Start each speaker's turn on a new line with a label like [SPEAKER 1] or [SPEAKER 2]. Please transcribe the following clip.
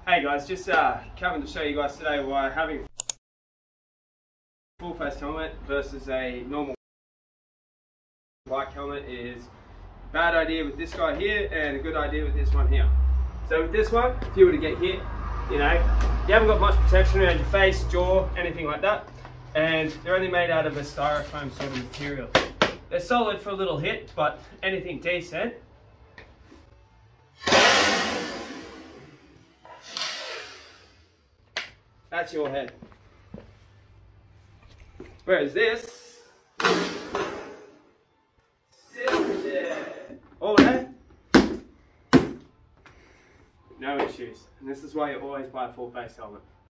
[SPEAKER 1] Hey guys, just coming to show you guys today why having a full face helmet versus a normal bike helmet is a bad idea with this guy here and a good idea with this one here. So with this one, if you were to get hit, you know, you haven't got much protection around your face, jaw, anything like that, and they're only made out of a styrofoam sort of material. They're solid for a little hit, but anything decent, that's your head. Whereas this, all day, no issues. And this is why you always buy a full face helmet.